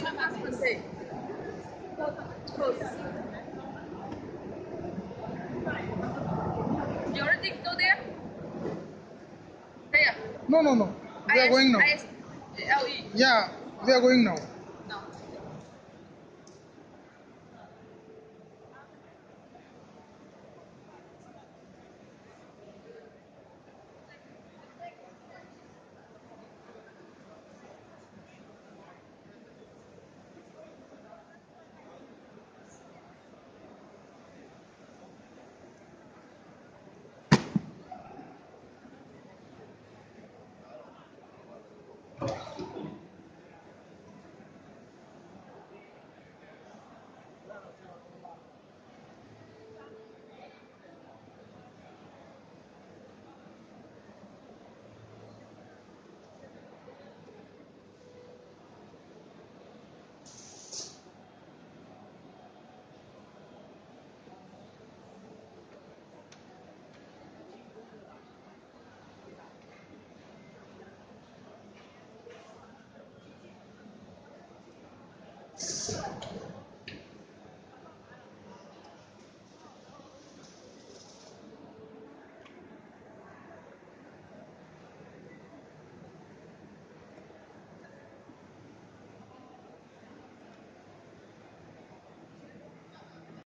Okay. Close. You already go there? There. No. We are going now. ISLE. Yeah, we are going now.